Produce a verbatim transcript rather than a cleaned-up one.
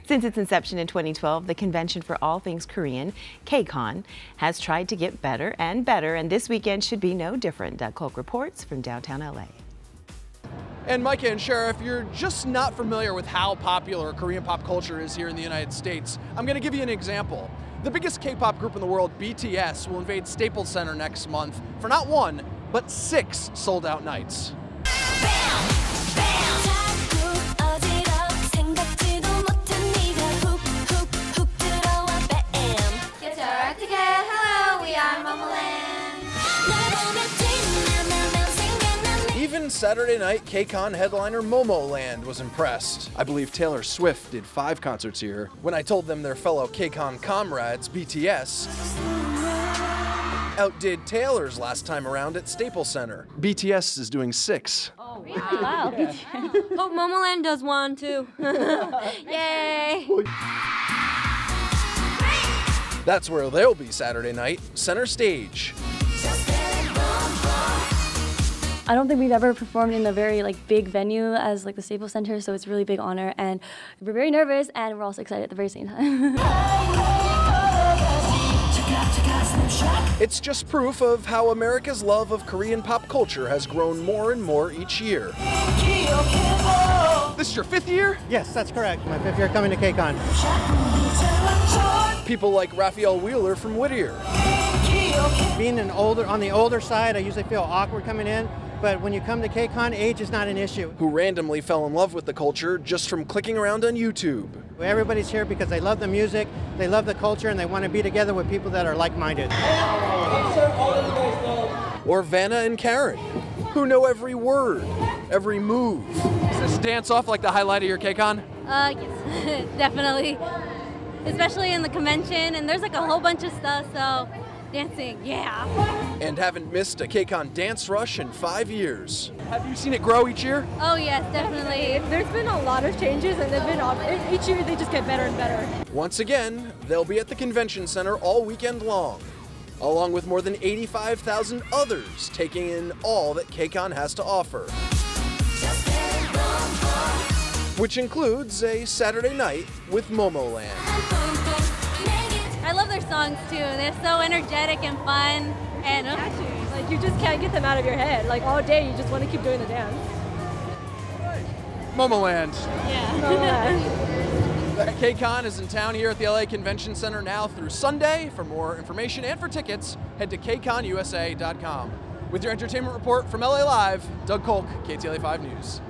Since its inception in twenty twelve, the Convention for All Things Korean, K CON, has tried to get better and better, and this weekend should be no different. Doug Kolk reports from downtown L A. And Micah and Sheriff, you're just not familiar with how popular Korean pop culture is here in the United States. I'm going to give you an example. The biggest K-pop group in the world, B T S, will invade Staples Center next month for not one, but six sold-out nights. Bam! Bam! Hello, we are Momoland. Even Saturday night K CON headliner Momoland was impressed. I believe Taylor Swift did five concerts here. When I told them their fellow K CON comrades, B T S, outdid Taylor's last time around at Staples Center. B T S is doing six. Oh, wow. Wow. Hope Momoland does one, too. Yay! That's where they'll be Saturday night, center stage. I don't think we've ever performed in a very like big venue as like the Staples Center, so it's a really big honor, and we're very nervous, and we're also excited at the very same time. It's just proof of how America's love of Korean pop culture has grown more and more each year. This is your fifth year? Yes, that's correct. My fifth year coming to K CON. People like Raphael Wheeler from Whittier. Being an older, on the older side, I usually feel awkward coming in, but when you come to K CON, age is not an issue. Who randomly fell in love with the culture just from clicking around on YouTube. Everybody's here because they love the music, they love the culture, and they want to be together with people that are like-minded. Or Vanna and Karen, who know every word, every move. Is this dance-off like the highlight of your K CON? Uh, yes, definitely. Especially in the convention, and there's like a whole bunch of stuff, so dancing, yeah. And haven't missed a K CON dance rush in five years. Have you seen it grow each year? Oh yes, definitely. There's been a lot of changes, and they've been each year they just get better and better. Once again, they'll be at the convention center all weekend long, along with more than eighty-five thousand others taking in all that K CON has to offer. Which includes a Saturday night with Momoland. I love their songs too. They're so energetic and fun, and uh, catchy. Like you just can't get them out of your head. Like all day, you just want to keep doing the dance. Momoland. Yeah. K CON is in town here at the L A Convention Center now through Sunday. For more information and for tickets, head to K con U S A dot com. With your entertainment report from L A Live, Doug Kolk, K T L A five News.